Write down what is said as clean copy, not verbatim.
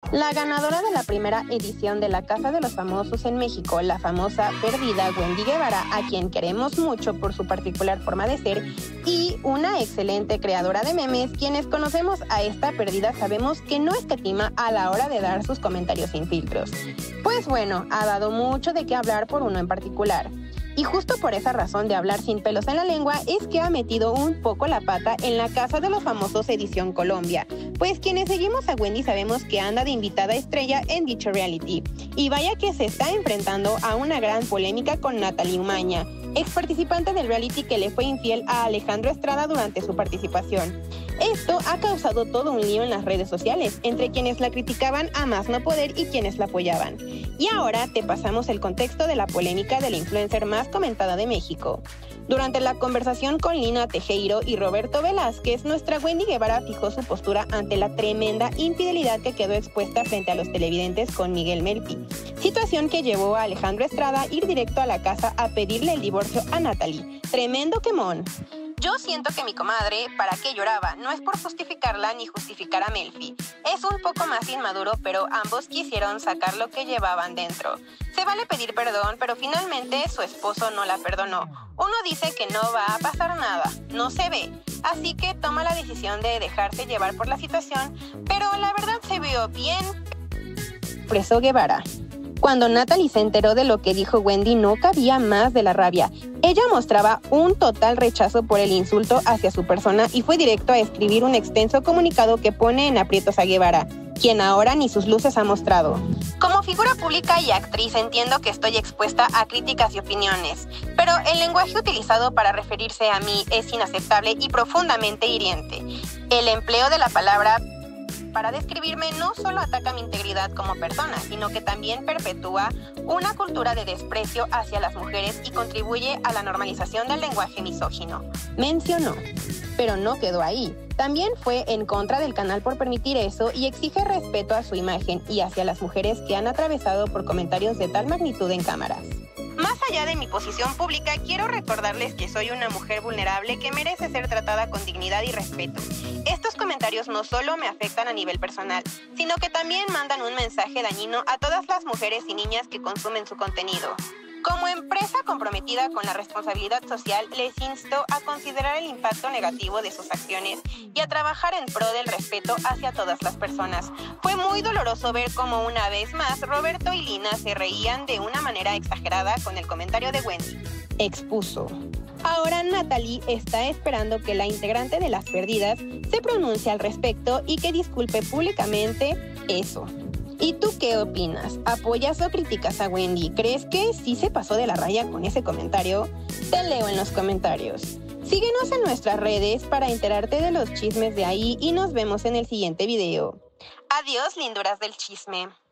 La ganadora de la primera edición de la Casa de los Famosos en México, la famosa perdida Wendy Guevara, a quien queremos mucho por su particular forma de ser, y una excelente creadora de memes, quienes conocemos a esta perdida sabemos que no escatima a la hora de dar sus comentarios sin filtros. Pues bueno, ha dado mucho de qué hablar por uno en particular. Y justo por esa razón de hablar sin pelos en la lengua es que ha metido un poco la pata en la Casa de los Famosos edición Colombia, pues quienes seguimos a Wendy sabemos que anda de invitada estrella en dicho reality. Y vaya que se está enfrentando a una gran polémica con Natalie Umaña, ex participante del reality que le fue infiel a Alejandro Estrada durante su participación. Esto ha causado todo un lío en las redes sociales, entre quienes la criticaban a más no poder y quienes la apoyaban. Y ahora te pasamos el contexto de la polémica de la influencer más comentada de México. Durante la conversación con Lina Tejero y Roberto Velázquez, nuestra Wendy Guevara fijó su postura ante la tremenda infidelidad que quedó expuesta frente a los televidentes con Miguel Melpi, situación que llevó a Alejandro Estrada a ir directo a la casa a pedirle el divorcio a Natalie. ¡Tremendo quemón! Yo siento que mi comadre, ¿para qué lloraba? No es por justificarla ni justificar a Melfi. Es un poco más inmaduro, pero ambos quisieron sacar lo que llevaban dentro. Se vale pedir perdón, pero finalmente su esposo no la perdonó. Uno dice que no va a pasar nada, no se ve. Así que toma la decisión de dejarse llevar por la situación, pero la verdad se vio bien. Expresó Guevara. Cuando Natalie se enteró de lo que dijo Wendy, no cabía más de la rabia. Ella mostraba un total rechazo por el insulto hacia su persona y fue directo a escribir un extenso comunicado que pone en aprietos a Guevara, quien ahora ni sus luces ha mostrado. Como figura pública y actriz entiendo que estoy expuesta a críticas y opiniones, pero el lenguaje utilizado para referirse a mí es inaceptable y profundamente hiriente. El empleo de la palabra para describirme no solo ataca mi integridad como persona, sino que también perpetúa una cultura de desprecio hacia las mujeres y contribuye a la normalización del lenguaje misógino. Mencionó. Pero no quedó ahí. También fue en contra del canal por permitir eso y exige respeto a su imagen y hacia las mujeres que han atravesado por comentarios de tal magnitud en cámaras. Más allá de mi posición pública, quiero recordarles que soy una mujer vulnerable que merece ser tratada con dignidad y respeto. Estos comentarios no solo me afectan a nivel personal, sino que también mandan un mensaje dañino a todas las mujeres y niñas que consumen su contenido. Como empresa comprometida con la responsabilidad social, les insto a considerar el impacto negativo de sus acciones y a trabajar en pro del respeto hacia todas las personas. Fue muy doloroso ver cómo una vez más Roberto y Lina se reían de una manera exagerada con el comentario de Wendy. Expuso. Ahora Natalie está esperando que la integrante de Las Perdidas se pronuncie al respecto y que disculpe públicamente eso. ¿Y tú qué opinas? ¿Apoyas o criticas a Wendy? ¿Crees que sí se pasó de la raya con ese comentario? Te leo en los comentarios. Síguenos en nuestras redes para enterarte de los chismes de ahí y nos vemos en el siguiente video. Adiós, linduras del chisme.